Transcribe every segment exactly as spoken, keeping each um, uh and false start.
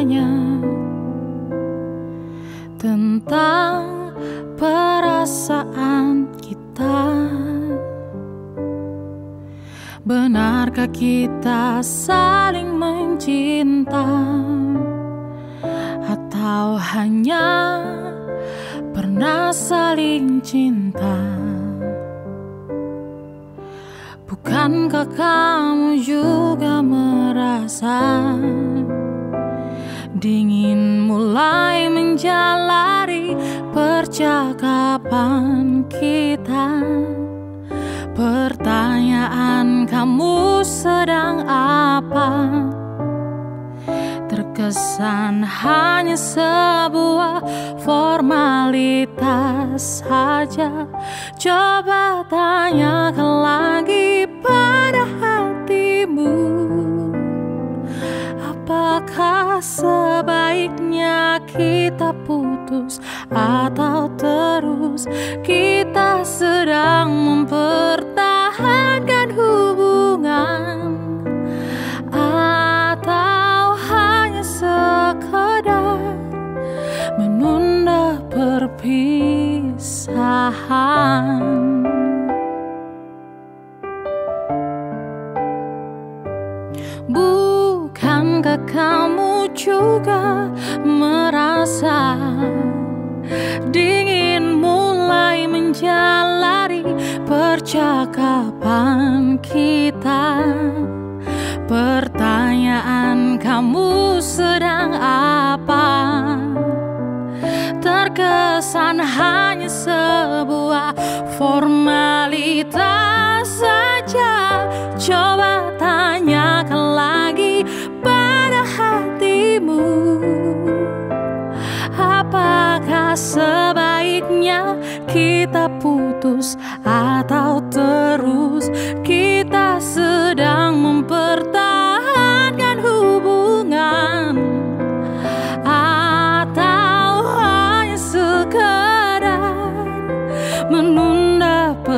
tanya tentang perasaan kita. Benarkah kita saling mencinta, atau hanya pernah saling cinta? Bukankah kamu juga merasa dingin mulai menjalari percakapan kita? Pertanyaan kamu sedang apa terkesan hanya sebuah formalitas saja. Coba tanyakan lagi pada hatimu, apakah sebaiknya kita putus atau terus kita sedang mempertahankan hubungan, atau hanya sekedar menunda perpisahan? Bukankah kamu juga merasa dingin mulai menjalari percakapan kita? Pertanyaan kamu sedang apa terkesan hanya sebuah formalitas saja. Coba tanyakan lagi pada hatimu, apakah sebaiknya kita putus atau terus kita sedang mempertahankan hubungan, atau hanya sekedar menunda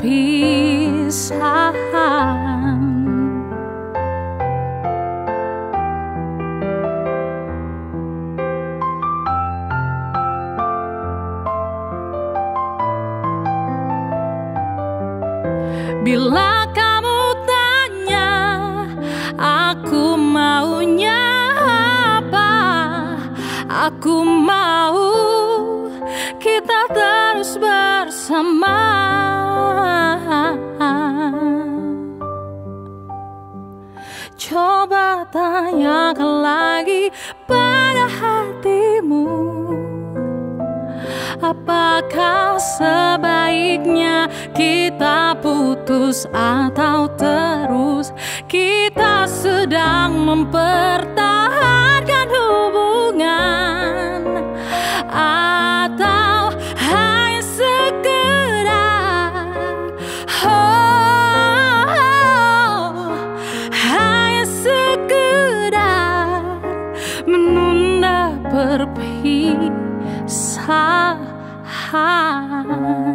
perpisahan? Bila kamu tanya aku maunya apa, aku mau kita terus bersama. Coba tanyakan lagi pada hatimu, apakah sebaiknya kita putus atau terus kita sedang mempertahankan hubungan, atau hanya sekedar oh, oh, hanya sekedar menunda perpisahan.